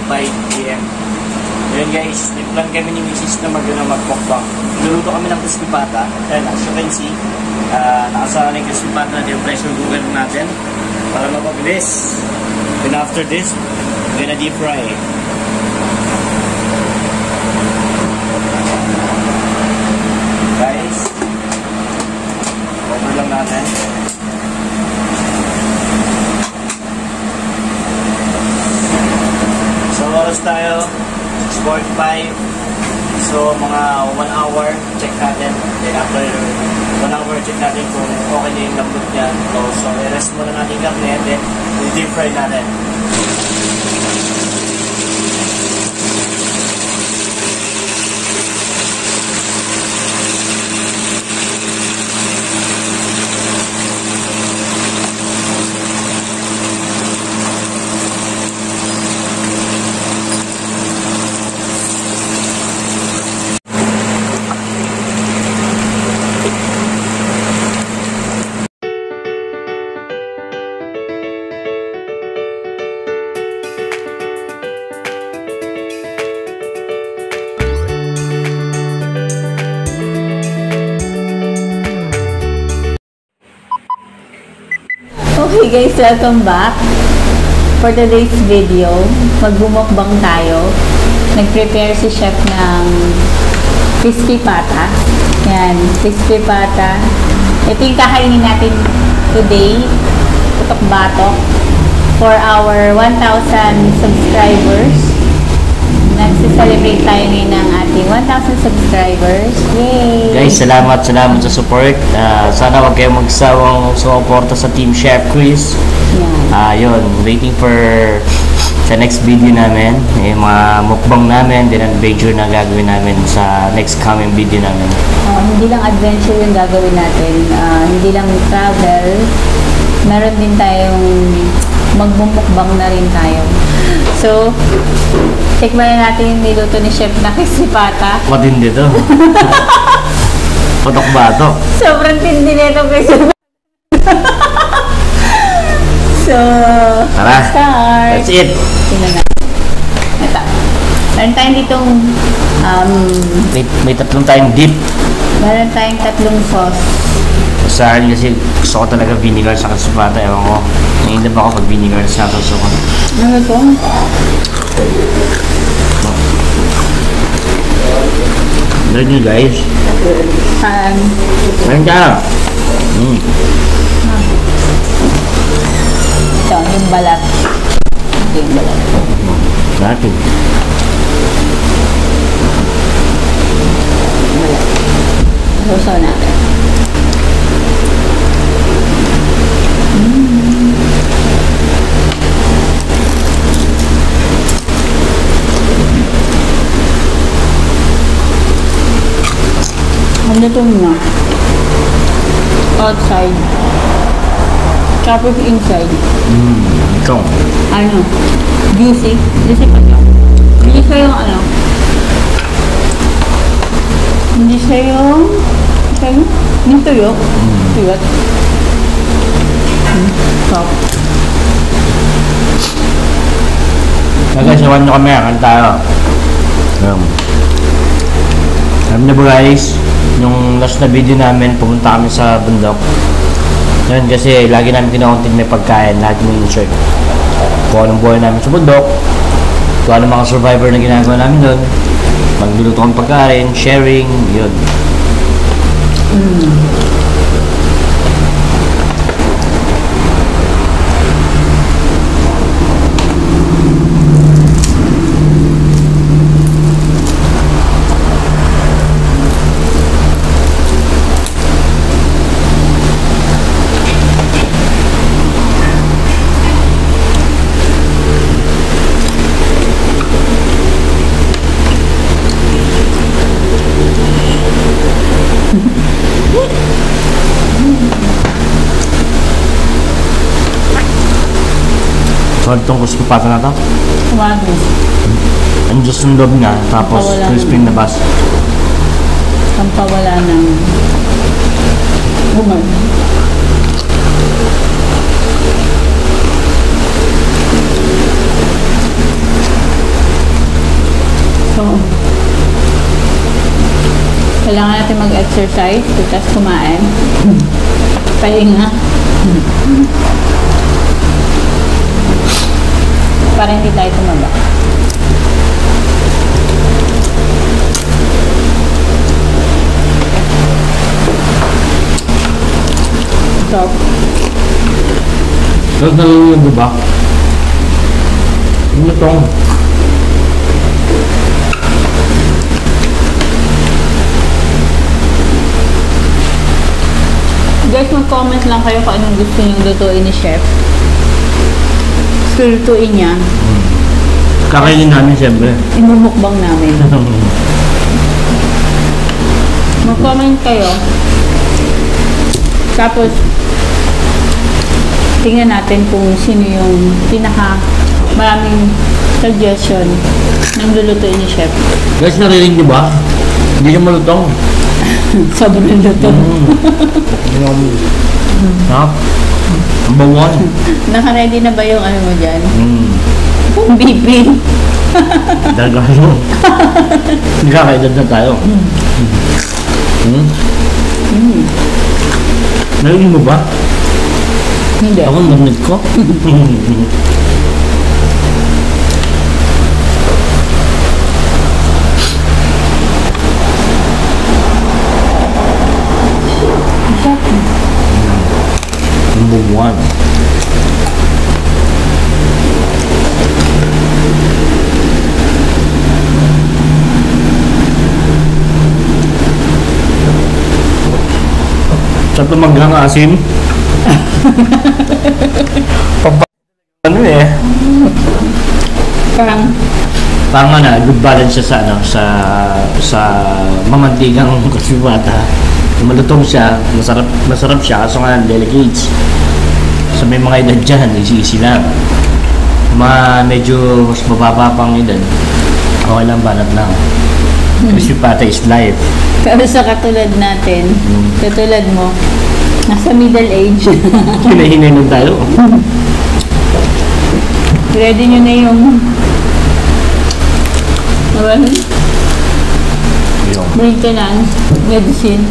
PM. Ayun guys, nagplan kami ni Mrs. na magpokbang. Luluto kami ng crispy pata. And as you can see, nakasalan yung crispy pata natin, yung pressure cooker natin para mapabilis. Then after this, we're gonna deep fry. Guys, cover lang natin. So oras tayo 6:45. So mga 1 hour check natin. Then after 1 hour check natin kung okay na yung lambot niya. So i-rest muna natin yung karne. Then i-deep fry natin. Okay guys, welcome back. For today's video, magbumukbang tayo. Nag-prepare si chef ng crispy pata. Yan, crispy pata. Ito yung kakainin natin today. Putok batok. For our 1,000 subscribers. Nagsi-celebrate tayo ngayon ng ating 1,000 subscribers. Yay! Guys, salamat sa support. Sana wag kayong magsawang suporta sa Team Chef Chris. Yun, waiting for sa next video namin. Yung mga mukbang namin, din adventure na gagawin namin sa next coming video namin. Hindi lang adventure yung gagawin natin. Hindi lang travel. Meron din tayong magbumukbang na rin tayo. So, tikman na natin yung niluto ni Chef na crispy pata. Matindi to. Patok-batok. Sobrang tindi nito crispy pata. So, tara, start. That's it. Tingnan na. Ito. Meron tayong ditong may tatlong tayong dip. meron tayong tatlong sauce. Sa akin kasi gusto ko talaga vinegar sa crispy pata. Ewan ko, nangindab ako pag vinegar sa gusto ko. Ano ito? Meron nyo guys. Meron ka. Ito, yung balat. Ito yung balat. Natin. Susaw natin. Ano ito na? Outside. Tapos inside. Ikaw. Ano? Juicy. Juicy pa siya. Hindi siya yung ano? Hindi siya yung... Yung tuyo. Tuyot. Stop. Guys, sawan nyo kami. Kan tayo. Alam na ba guys, yung last na video namin, pumunta kami sa bundok. Yun kasi lagi namin kinauntin may pagkain, lahat yung insert. Kung anong buhay namin sa bundok, kung anong mga survivor na ginagawa namin doon, magluluto kami pagkain, sharing, yun. So, itong crispy pata na to? Tumago. Ang Diyos ng loob niya, tapos crispy na bas. Ang pawala ng umay. So, kailangan natin mag-exercise tapos kumain. Pahinga. Para hindi tayo tumaba. So, Tapos nalulog ba? Ano itong? guys, mag-comment lang kayo kung anong gusto niyong lutuin ni Chef. Lutuin niya. Kakainin namin siyempre. Imumukbang namin. Mag-comment kayo. Tapos, tingnan natin kung sino yung pinaka maraming suggestion ng lulutuin ni Chef. Guys, narinig niyo ba? Hindi siya malutong. Sobrang luto. Sarap. Number one. Naka-ready na ba yung ano mo dyan? Mm. Bibi. Dagalo. Nagkakaedad na tayo. Narinig mo ba? Hindi. Ako narinig ko. Number one. Sa tumanggang asim. Ano eh? Parang Na good balance siya sa ano sa mamantigang kasibata. Malutong siya, masarap siya kaso nga delicates. So may mga edad dyan, easy lang. Medyo mas mababa pang edad. Okay lang, banat lang. Kasibata is life. pero sa katulad natin, katulad mo, nasa middle age. Hinahinay nun tayo. Ready nyo na yung maintenance, medicine.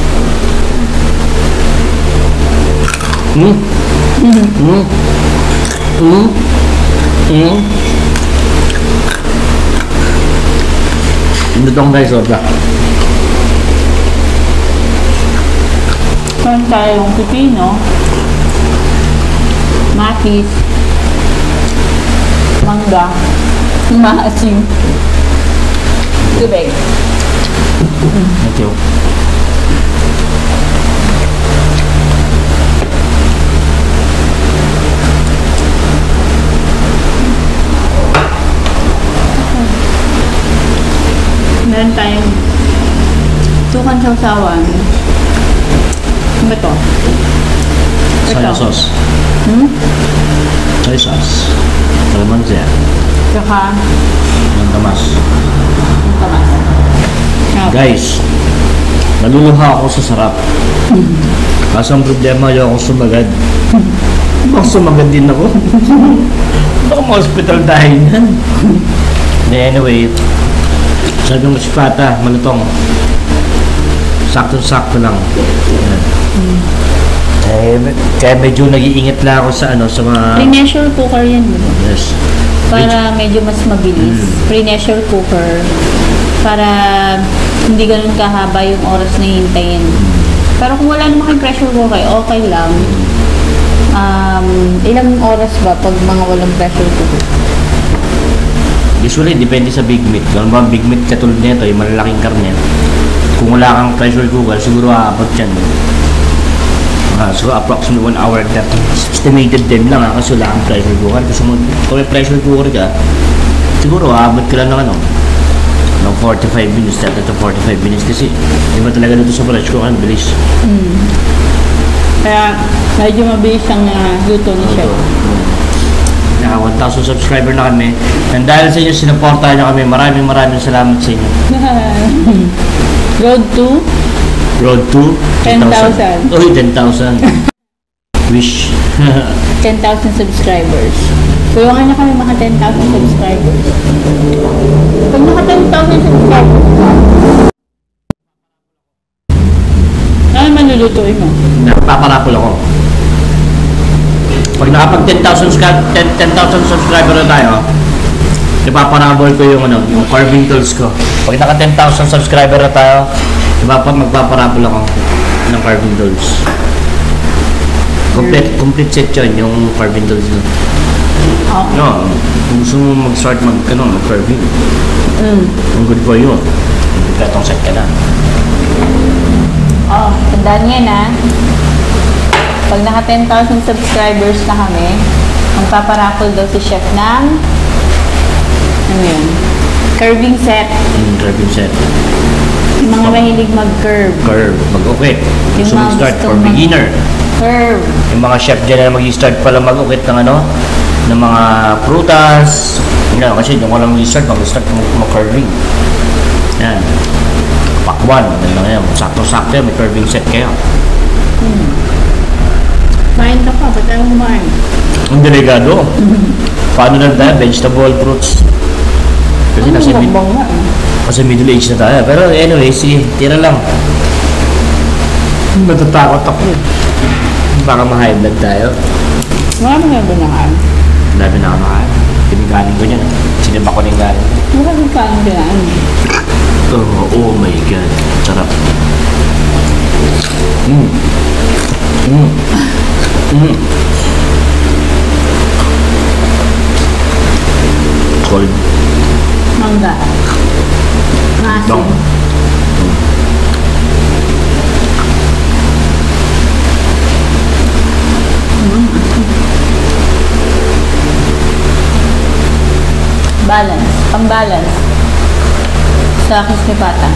Ito tong guys, sobra. Meron tayong pipino, matis, mangga, maasim, tubig. Thank you. Meron tayong sukan sausawan. Ano ba ito? Soy sauce. Soy sauce. Kalamansi. Tsaka, Ang tamas. tamas. Guys, naluluha ako sa sarap. Kaso ang problema yung akong sumagad. Baka sumagad din ako. Baka ma-hospital dahil yan. Anyway, sabi ng masipata, malutong. Sakto-sakto lang. Yan. Kaya medyo nag-iingat lang ako sa ano, sa mga... Pre-pressure cooker yan, di ba? Yes. Para medyo mas mabilis. Pre-pressure cooker. Para hindi ganun kahaba yung oras na hintayin. Pero kung wala naman kayong pressure cooker, okay lang. Ilang oras ba pag mga walang pressure cooker? Usually, depende sa big meat. Kung ba big meat katulad nito, yung malalaking karne. Kung wala kang pressure cooker, siguro aabot yan. So approximately 1 hour that estimated din lang kasi wala kang pressure cooker. Kasi kung may pressure cooker ka, siguro aabot ka lang ng ano, ng 45 minutes, 30 to 45 minutes kasi iba talaga dito sa pressure cooker, bilis. Kaya medyo mabilis ang luto ni Chef. Naka 1,000 subscriber na kami. And dahil sa inyo, sinuportahan nyo kami. Maraming salamat sa inyo. Road to Road to 10,000. Uy, 10,000. Wish. 10,000 subscribers. Tulungan niyo kami mga 10,000 subscribers. Pag naka lulutuin mo? Nagpaparapol ako. Pag nakapag 10,000 subscriber na tayo, ipaparabol ko yung yung carving tools ko. Pag naka 10,000 subscriber na tayo, magpaparabol ako ng carving tools. Complete set yun, yung carving tools yun. Oo. No, kung gusto mo mag-start mag-carving, ang good for you. Itong set ka na. Oo, tandaan yan ha. Pag naka 10,000 subscribers na kami, ang paparaffle daw si Chef ng ano yun? Curving set. Carving set. Yung mga mahilig mag-curve. Curve, mag-ukit. Gusto Yung mga mag-start gusto for beginner. Curve. Yung mga chef dyan na mag-start pala mag-ukit ng ng mga prutas. Yun lang, kasi yung walang mag-start mag-curving. Yan. Pakwan. Yan. Sakto-sakto yan, may curving set kayo. Kain ka pa, ba't ayaw kumain? Ang delikado. Paano lang tayo? Vegetable, fruits. Kasi nasa middle age na tayo. Pero anyway, tira lang. Natatakot ako. Baka ma-high blood tayo. Marami nga ba nakain? Dami na kamakain. Piningganin ko niyan. Sinima ko ng ganin. Maraming kain kailangan. Oh my God. Sarap. Cold. Mangga. Maasim. Dong. Balance. Pang-balance. Sa crispy pata.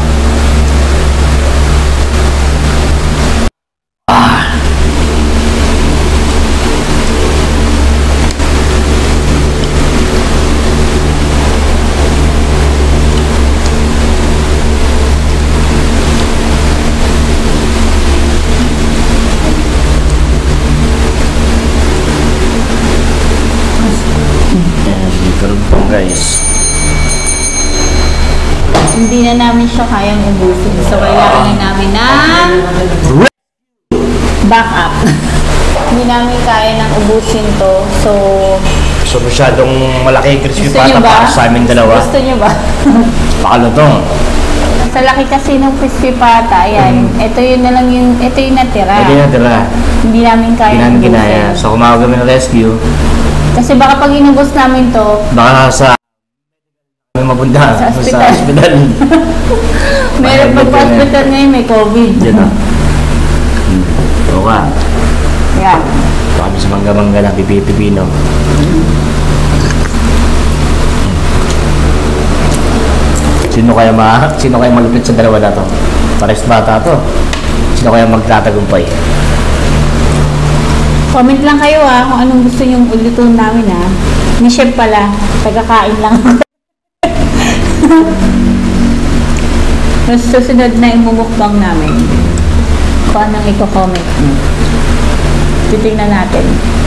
Karugtong guys. Hindi na namin siya kayang ubusin. So, kailangan na namin ng backup. Hindi namin kaya nang ubusin to. So, masyadong malaki crispy gusto nyo pata ba? para sa amin dalawa. Gusto nyo ba? Pakalutong. Sa laki kasi ng crispy pata, ayan. Ito yun na lang yung, ito yung natira. Hindi natira. Hindi namin kaya Hindi namin ubusin. ginaya. So kumawag kami ng rescue. Kasi baka pag inubos namin to, Baka sa may mapunta Sa sa ospital. hospital. meron pag hospital ngayon may COVID. Yan o. Oo ka. Yan. Ito kami sa mangga-mangga ng pipi-pipino. Sino kaya malupit sa dalawa na to? Pares bata to. Sino kaya magtatagumpay? Comment lang kayo kung anong gusto nyong ulutuin namin Ni Chef pala, tagakain lang. Mas susunod na imumukbang namin. Kung anong i-comment nyo. Titingnan natin.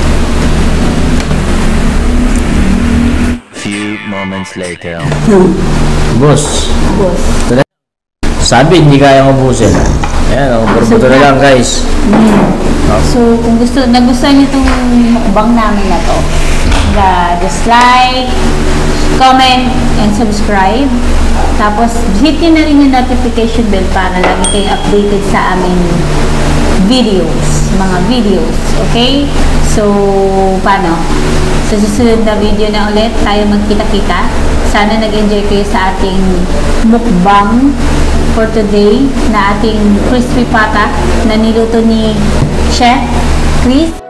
Few moments later. Boss, Boss. sabi hindi kayang ubusin. Ayan, puro na lang guys. So, kung nagustuhan niyo itong mukbang namin na to, just like, comment, and subscribe. Tapos, hit nyo na rin yung notification bell para lagi kayo updated sa aming mga videos. Okay? So, paano? Sa susunod na video na ulit, tayo magkita-kita. Sana nag-enjoy kayo sa ating mukbang for today na ating crispy pata na niluto ni Chef Chris.